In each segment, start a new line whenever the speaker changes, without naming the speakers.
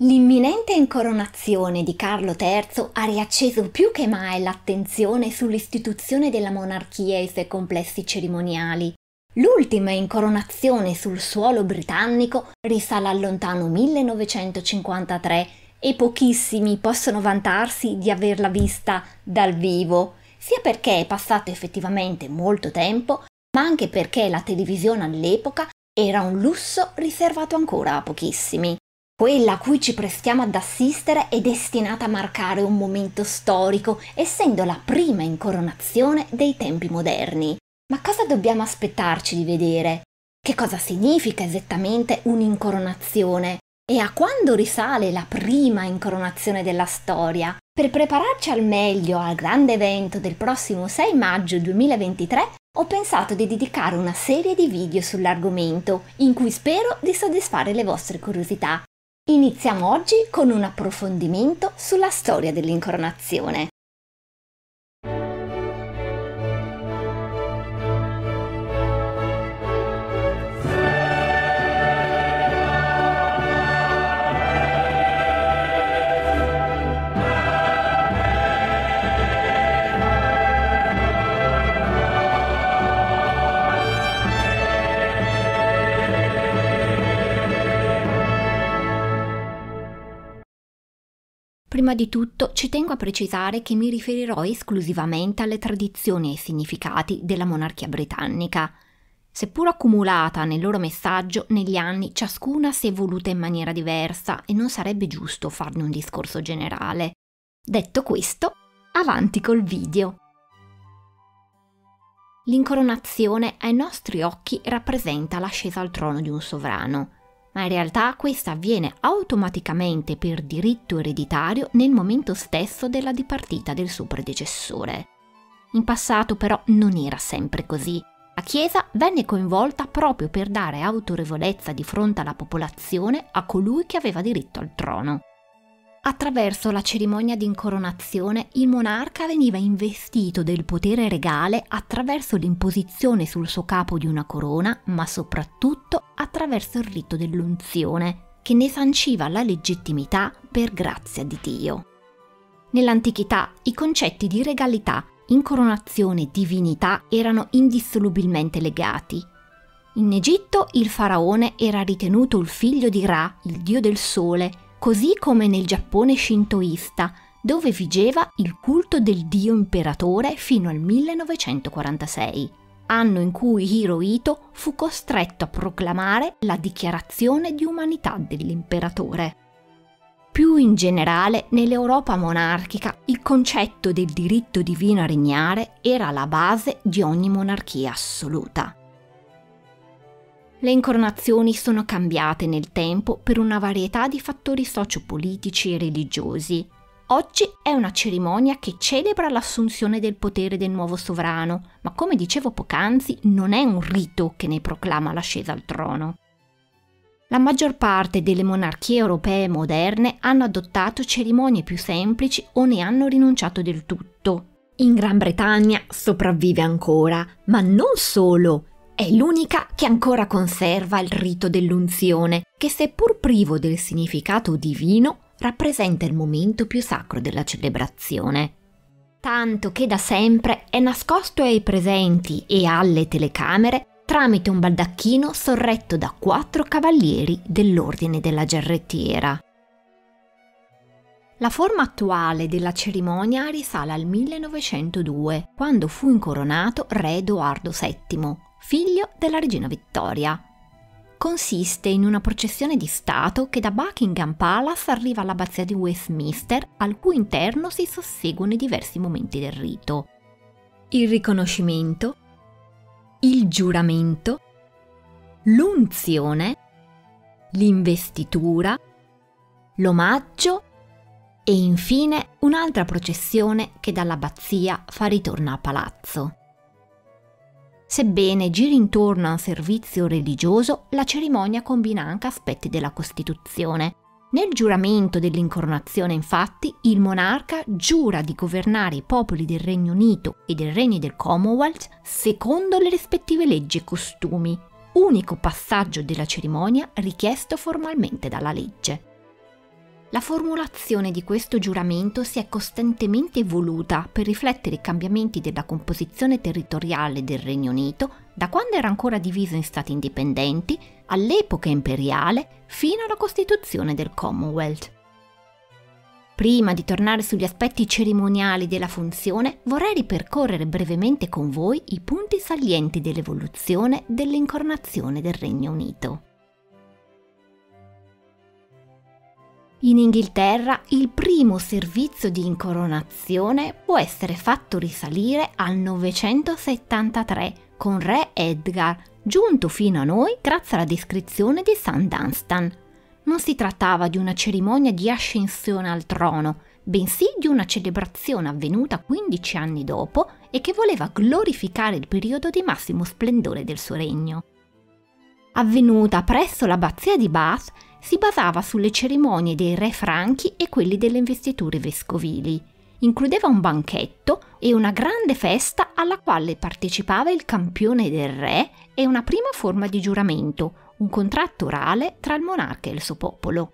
L'imminente incoronazione di Carlo III ha riacceso più che mai l'attenzione sull'istituzione della monarchia e i suoi complessi cerimoniali. L'ultima incoronazione sul suolo britannico risale al lontano 1953 e pochissimi possono vantarsi di averla vista dal vivo, sia perché è passato effettivamente molto tempo, ma anche perché la televisione all'epoca era un lusso riservato ancora a pochissimi. Quella a cui ci prestiamo ad assistere è destinata a marcare un momento storico, essendo la prima incoronazione dei tempi moderni. Ma cosa dobbiamo aspettarci di vedere? Che cosa significa esattamente un'incoronazione? E a quando risale la prima incoronazione della storia? Per prepararci al meglio al grande evento del prossimo 6 maggio 2023, ho pensato di dedicare una serie di video sull'argomento, in cui spero di soddisfare le vostre curiosità. Iniziamo oggi con un approfondimento sulla storia dell'incoronazione. Prima di tutto ci tengo a precisare che mi riferirò esclusivamente alle tradizioni e ai significati della monarchia britannica. Seppur accumulata nel loro messaggio, negli anni ciascuna si è evoluta in maniera diversa e non sarebbe giusto farne un discorso generale. Detto questo, avanti col video! L'incoronazione ai nostri occhi rappresenta l'ascesa al trono di un sovrano, ma in realtà questa avviene automaticamente per diritto ereditario nel momento stesso della dipartita del suo predecessore. In passato però non era sempre così. La Chiesa venne coinvolta proprio per dare autorevolezza di fronte alla popolazione a colui che aveva diritto al trono. Attraverso la cerimonia di incoronazione il monarca veniva investito del potere regale attraverso l'imposizione sul suo capo di una corona, ma soprattutto attraverso il rito dell'unzione, che ne sanciva la legittimità per grazia di Dio. Nell'antichità i concetti di regalità, incoronazione e divinità erano indissolubilmente legati. In Egitto il faraone era ritenuto il figlio di Ra, il dio del sole, così come nel Giappone shintoista, dove vigeva il culto del dio imperatore fino al 1946, anno in cui Hirohito fu costretto a proclamare la dichiarazione di umanità dell'imperatore. Più in generale, nell'Europa monarchica, il concetto del diritto divino a regnare era la base di ogni monarchia assoluta. Le incoronazioni sono cambiate nel tempo per una varietà di fattori sociopolitici e religiosi. Oggi è una cerimonia che celebra l'assunzione del potere del nuovo sovrano, ma come dicevo poc'anzi non è un rito che ne proclama l'ascesa al trono. La maggior parte delle monarchie europee moderne hanno adottato cerimonie più semplici o ne hanno rinunciato del tutto. In Gran Bretagna sopravvive ancora, ma non solo. È l'unica che ancora conserva il rito dell'unzione, che seppur privo del significato divino, rappresenta il momento più sacro della celebrazione. Tanto che da sempre è nascosto ai presenti e alle telecamere tramite un baldacchino sorretto da 4 cavalieri dell'Ordine della Giarrettiera. La forma attuale della cerimonia risale al 1902, quando fu incoronato re Edoardo VII, figlio della regina Vittoria. Consiste in una processione di Stato che da Buckingham Palace arriva all'abbazia di Westminster, al cui interno si susseguono i diversi momenti del rito. Il riconoscimento, il giuramento, l'unzione, l'investitura, l'omaggio e infine un'altra processione che dall'abbazia fa ritorno a palazzo. Sebbene giri intorno a un servizio religioso, la cerimonia combina anche aspetti della Costituzione. Nel giuramento dell'incoronazione, infatti, il monarca giura di governare i popoli del Regno Unito e dei regni del Commonwealth secondo le rispettive leggi e costumi, unico passaggio della cerimonia richiesto formalmente dalla legge. La formulazione di questo giuramento si è costantemente evoluta per riflettere i cambiamenti della composizione territoriale del Regno Unito da quando era ancora diviso in stati indipendenti, all'epoca imperiale, fino alla costituzione del Commonwealth. Prima di tornare sugli aspetti cerimoniali della funzione, vorrei ripercorrere brevemente con voi i punti salienti dell'evoluzione dell'incoronazione del Regno Unito. In Inghilterra il primo servizio di incoronazione può essere fatto risalire al 973 con re Edgar, giunto fino a noi grazie alla descrizione di St. Dunstan. Non si trattava di una cerimonia di ascensione al trono, bensì di una celebrazione avvenuta 15 anni dopo e che voleva glorificare il periodo di massimo splendore del suo regno. Avvenuta presso l'abbazia di Bath, si basava sulle cerimonie dei re franchi e quelli delle investiture vescovili. Includeva un banchetto e una grande festa alla quale partecipava il campione del re e una prima forma di giuramento, un contratto orale tra il monarca e il suo popolo.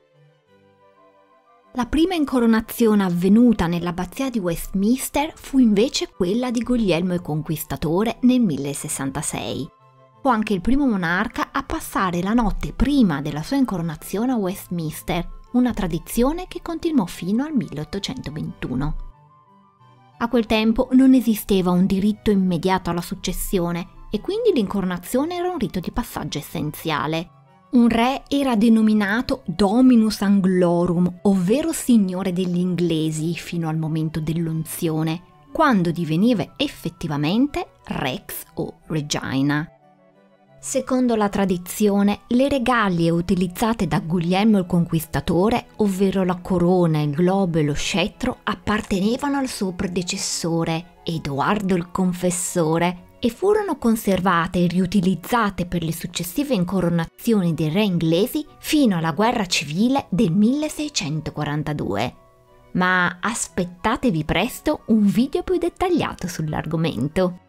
La prima incoronazione avvenuta nell'abbazia di Westminster fu invece quella di Guglielmo il Conquistatore nel 1066. Fu anche il primo monarca a passare la notte prima della sua incoronazione a Westminster, una tradizione che continuò fino al 1821. A quel tempo non esisteva un diritto immediato alla successione e quindi l'incoronazione era un rito di passaggio essenziale. Un re era denominato Dominus Anglorum, ovvero signore degli inglesi, fino al momento dell'unzione, quando diveniva effettivamente Rex o Regina. Secondo la tradizione, le regalie utilizzate da Guglielmo il Conquistatore, ovvero la corona, il globo e lo scettro, appartenevano al suo predecessore, Edoardo il Confessore, e furono conservate e riutilizzate per le successive incoronazioni dei re inglesi fino alla guerra civile del 1642. Ma aspettatevi presto un video più dettagliato sull'argomento.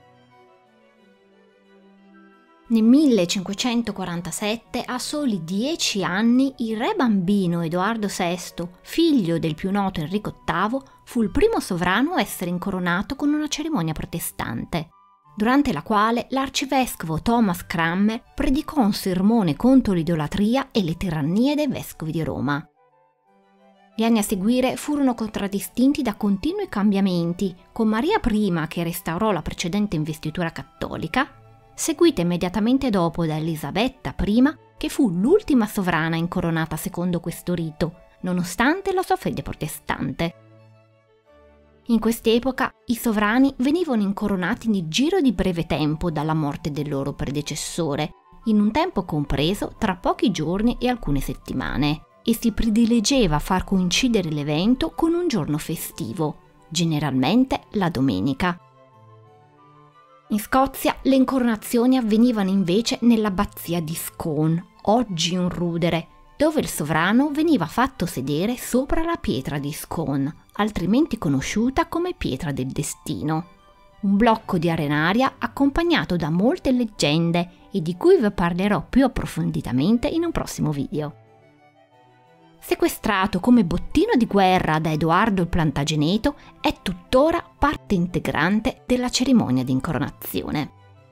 Nel 1547, a soli 10 anni, il re bambino Edoardo VI, figlio del più noto Enrico VIII, fu il primo sovrano a essere incoronato con una cerimonia protestante, durante la quale l'arcivescovo Thomas Cranmer predicò un sermone contro l'idolatria e le tirannie dei vescovi di Roma. Gli anni a seguire furono contraddistinti da continui cambiamenti, con Maria I che restaurò la precedente investitura cattolica, seguita immediatamente dopo da Elisabetta I, che fu l'ultima sovrana incoronata secondo questo rito, nonostante la sua fede protestante. In quest'epoca i sovrani venivano incoronati nel giro di breve tempo dalla morte del loro predecessore, in un tempo compreso tra pochi giorni e alcune settimane, e si prediligeva far coincidere l'evento con un giorno festivo, generalmente la domenica. In Scozia le incoronazioni avvenivano invece nell'abbazia di Scone, oggi un rudere, dove il sovrano veniva fatto sedere sopra la pietra di Scone, altrimenti conosciuta come pietra del destino. Un blocco di arenaria accompagnato da molte leggende e di cui vi parlerò più approfonditamente in un prossimo video. Sequestrato come bottino di guerra da Edoardo il Plantageneto, è tuttora parte integrante della cerimonia di incoronazione.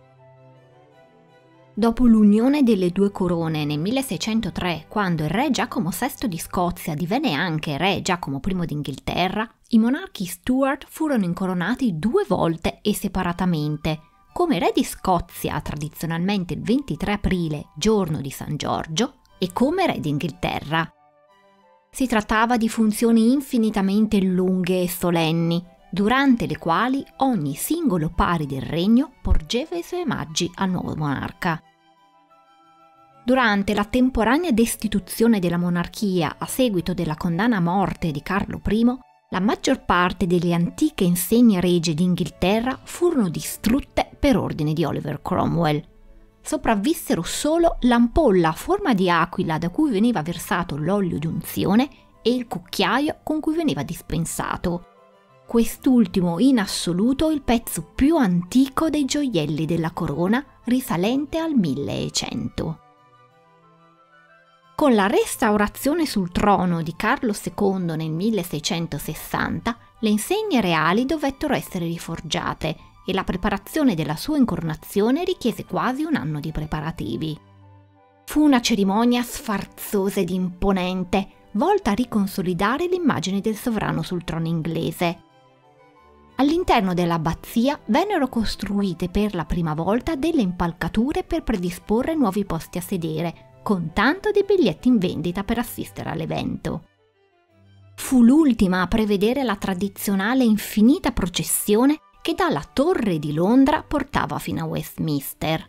Dopo l'unione delle due corone nel 1603, quando il re Giacomo VI di Scozia divenne anche re Giacomo I d'Inghilterra, i monarchi Stuart furono incoronati 2 volte e separatamente, come re di Scozia tradizionalmente il 23 aprile, giorno di San Giorgio, e come re d'Inghilterra. Si trattava di funzioni infinitamente lunghe e solenni, durante le quali ogni singolo pari del regno porgeva i suoi omaggi al nuovo monarca. Durante la temporanea destituzione della monarchia a seguito della condanna a morte di Carlo I, la maggior parte delle antiche insegne regie d'Inghilterra furono distrutte per ordine di Oliver Cromwell. Sopravvissero solo l'ampolla a forma di aquila da cui veniva versato l'olio di unzione e il cucchiaio con cui veniva dispensato. Quest'ultimo in assoluto il pezzo più antico dei gioielli della corona, risalente al 1100. Con la restaurazione sul trono di Carlo II nel 1660, le insegne reali dovettero essere riforgiate e la preparazione della sua incoronazione richiese quasi un anno di preparativi. Fu una cerimonia sfarzosa ed imponente, volta a riconsolidare l'immagine del sovrano sul trono inglese. All'interno dell'abbazia vennero costruite per la prima volta delle impalcature per predisporre nuovi posti a sedere, con tanto di biglietti in vendita per assistere all'evento. Fu l'ultima a prevedere la tradizionale infinita processione che dalla Torre di Londra portava fino a Westminster.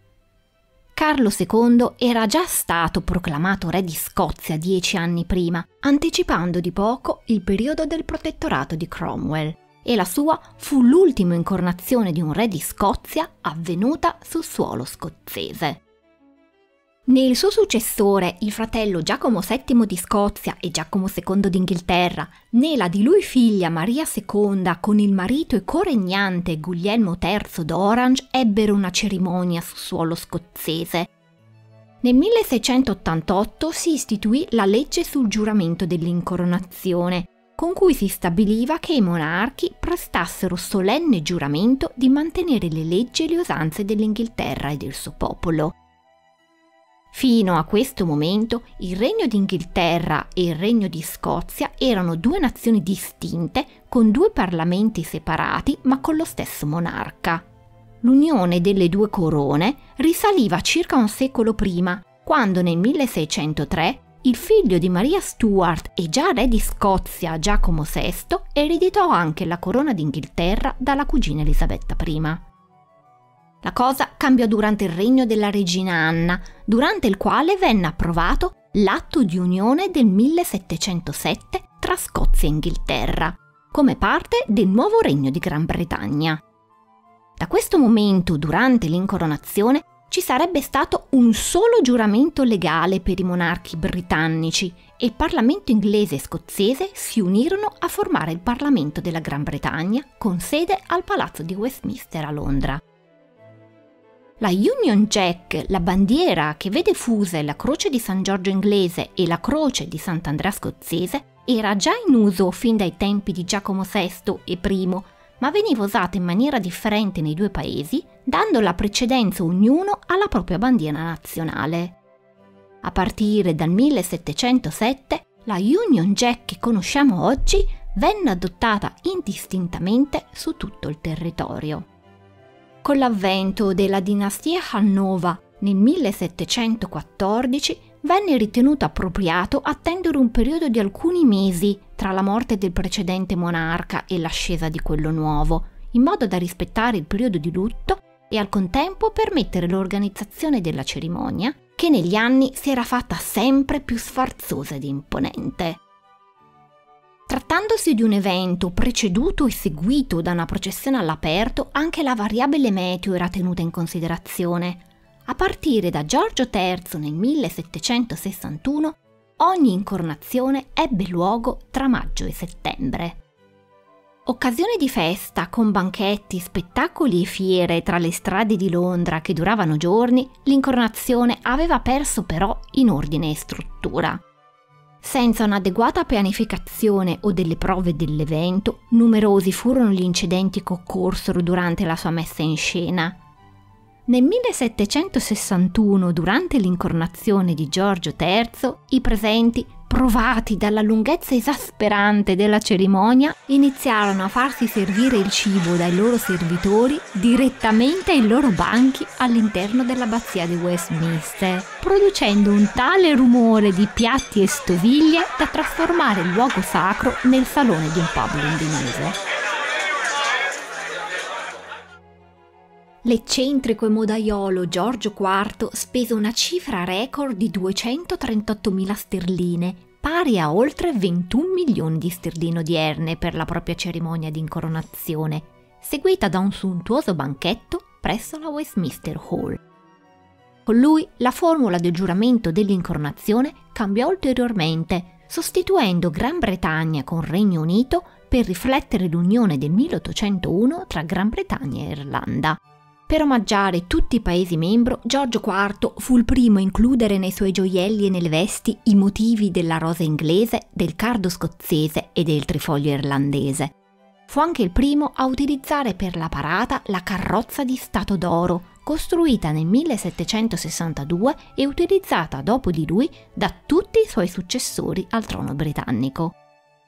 Carlo II era già stato proclamato re di Scozia 10 anni prima, anticipando di poco il periodo del protettorato di Cromwell, e la sua fu l'ultima incoronazione di un re di Scozia avvenuta sul suolo scozzese. Né il suo successore, il fratello Giacomo VII di Scozia e Giacomo II d'Inghilterra, né la di lui figlia Maria II con il marito e coregnante Guglielmo III d'Orange ebbero una cerimonia su suolo scozzese. Nel 1688 si istituì la legge sul giuramento dell'incoronazione, con cui si stabiliva che i monarchi prestassero solenne giuramento di mantenere le leggi e le usanze dell'Inghilterra e del suo popolo. Fino a questo momento il Regno d'Inghilterra e il Regno di Scozia erano due nazioni distinte, con due parlamenti separati ma con lo stesso monarca. L'unione delle due corone risaliva circa un secolo prima, quando nel 1603 il figlio di Maria Stuart e già re di Scozia Giacomo VI ereditò anche la corona d'Inghilterra dalla cugina Elisabetta I. La cosa cambiò durante il regno della regina Anna, durante il quale venne approvato l'atto di unione del 1707 tra Scozia e Inghilterra, come parte del nuovo regno di Gran Bretagna. Da questo momento, durante l'incoronazione, ci sarebbe stato un solo giuramento legale per i monarchi britannici e il Parlamento inglese e scozzese si unirono a formare il Parlamento della Gran Bretagna con sede al Palazzo di Westminster a Londra. La Union Jack, la bandiera che vede fuse la croce di San Giorgio inglese e la croce di Sant'Andrea scozzese, era già in uso fin dai tempi di Giacomo VI e I, ma veniva usata in maniera differente nei due paesi, dando la precedenza ognuno alla propria bandiera nazionale. A partire dal 1707, la Union Jack che conosciamo oggi venne adottata indistintamente su tutto il territorio. Con l'avvento della dinastia Hannova nel 1714 venne ritenuto appropriato attendere un periodo di alcuni mesi tra la morte del precedente monarca e l'ascesa di quello nuovo, in modo da rispettare il periodo di lutto e al contempo permettere l'organizzazione della cerimonia, che negli anni si era fatta sempre più sfarzosa ed imponente. Trattandosi di un evento preceduto e seguito da una processione all'aperto, anche la variabile meteo era tenuta in considerazione. A partire da Giorgio III nel 1761, ogni incoronazione ebbe luogo tra maggio e settembre. Occasione di festa, con banchetti, spettacoli e fiere tra le strade di Londra che duravano giorni, l'incoronazione aveva perso però in ordine e struttura. Senza un'adeguata pianificazione o delle prove dell'evento, numerosi furono gli incidenti che occorsero durante la sua messa in scena. Nel 1761, durante l'incoronazione di Giorgio III, i presenti, provati dalla lunghezza esasperante della cerimonia, iniziarono a farsi servire il cibo dai loro servitori direttamente ai loro banchi all'interno dell'abbazia di Westminster, producendo un tale rumore di piatti e stoviglie da trasformare il luogo sacro nel salone di un pub londinese. L'eccentrico e modaiolo Giorgio IV spese una cifra record di 238.000 sterline, pari a oltre 21 milioni di sterline odierne per la propria cerimonia di incoronazione, seguita da un sontuoso banchetto presso la Westminster Hall. Con lui la formula del giuramento dell'incoronazione cambiò ulteriormente, sostituendo Gran Bretagna con Regno Unito per riflettere l'unione del 1801 tra Gran Bretagna e Irlanda. Per omaggiare tutti i paesi membri, Giorgio IV fu il primo a includere nei suoi gioielli e nelle vesti i motivi della rosa inglese, del cardo scozzese e del trifoglio irlandese. Fu anche il primo a utilizzare per la parata la carrozza di Stato d'oro, costruita nel 1762 e utilizzata dopo di lui da tutti i suoi successori al trono britannico.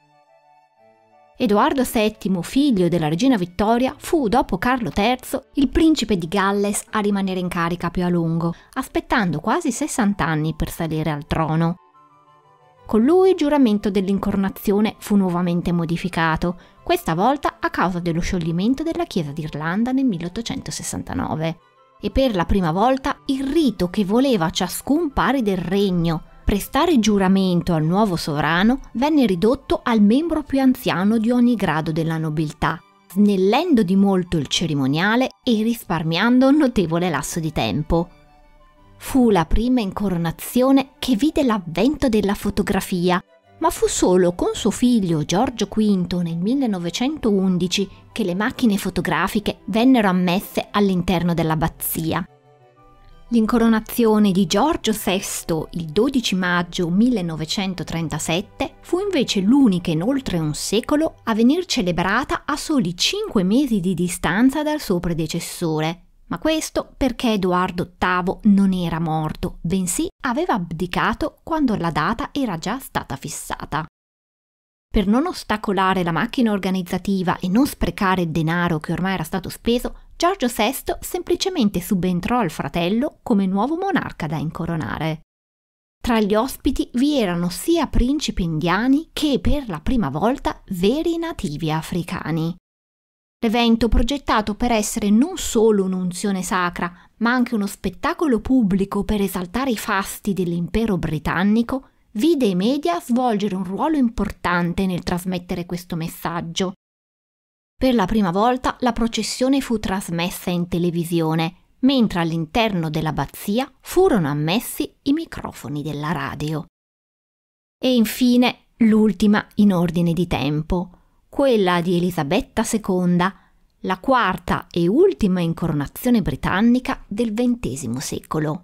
Edoardo VII, figlio della regina Vittoria, fu dopo Carlo III il principe di Galles a rimanere in carica più a lungo, aspettando quasi 60 anni per salire al trono. Con lui il giuramento dell'incoronazione fu nuovamente modificato, questa volta a causa dello scioglimento della Chiesa d'Irlanda nel 1869. E per la prima volta il rito che voleva ciascun pari del regno prestare giuramento al nuovo sovrano venne ridotto al membro più anziano di ogni grado della nobiltà, snellendo di molto il cerimoniale e risparmiando un notevole lasso di tempo. Fu la prima incoronazione che vide l'avvento della fotografia, ma fu solo con suo figlio Giorgio V nel 1911 che le macchine fotografiche vennero ammesse all'interno dell'abbazia. L'incoronazione di Giorgio VI il 12 maggio 1937 fu invece l'unica in oltre un secolo a venir celebrata a soli 5 mesi di distanza dal suo predecessore. Ma questo perché Edoardo VIII non era morto, bensì aveva abdicato quando la data era già stata fissata. Per non ostacolare la macchina organizzativa e non sprecare il denaro che ormai era stato speso, Giorgio VI semplicemente subentrò al fratello come nuovo monarca da incoronare. Tra gli ospiti vi erano sia principi indiani che, per la prima volta, veri nativi africani. L'evento, progettato per essere non solo un'unzione sacra, ma anche uno spettacolo pubblico per esaltare i fasti dell'impero britannico, vide i media svolgere un ruolo importante nel trasmettere questo messaggio. Per la prima volta la processione fu trasmessa in televisione, mentre all'interno dell'abbazia furono ammessi i microfoni della radio. E infine l'ultima in ordine di tempo, quella di Elisabetta II, la quarta e ultima incoronazione britannica del XX secolo.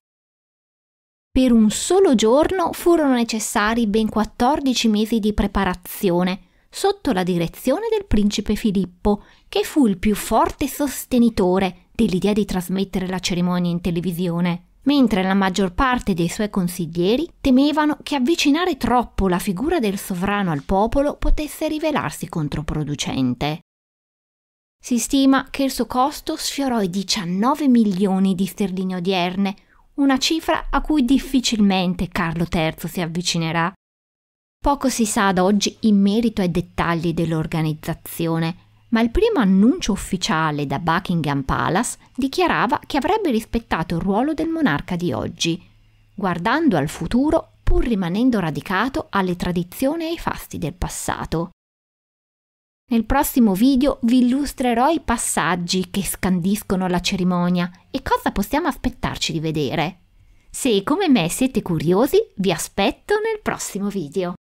Per un solo giorno furono necessari ben 14 mesi di preparazione, sotto la direzione del principe Filippo, che fu il più forte sostenitore dell'idea di trasmettere la cerimonia in televisione, mentre la maggior parte dei suoi consiglieri temevano che avvicinare troppo la figura del sovrano al popolo potesse rivelarsi controproducente. Si stima che il suo costo sfiorò i 19 milioni di sterline odierne, una cifra a cui difficilmente Carlo III si avvicinerà. Poco si sa ad oggi in merito ai dettagli dell'organizzazione, ma il primo annuncio ufficiale da Buckingham Palace dichiarava che avrebbe rispettato il ruolo del monarca di oggi, guardando al futuro pur rimanendo radicato alle tradizioni e ai fasti del passato. Nel prossimo video vi illustrerò i passaggi che scandiscono la cerimonia e cosa possiamo aspettarci di vedere. Se come me siete curiosi, vi aspetto nel prossimo video.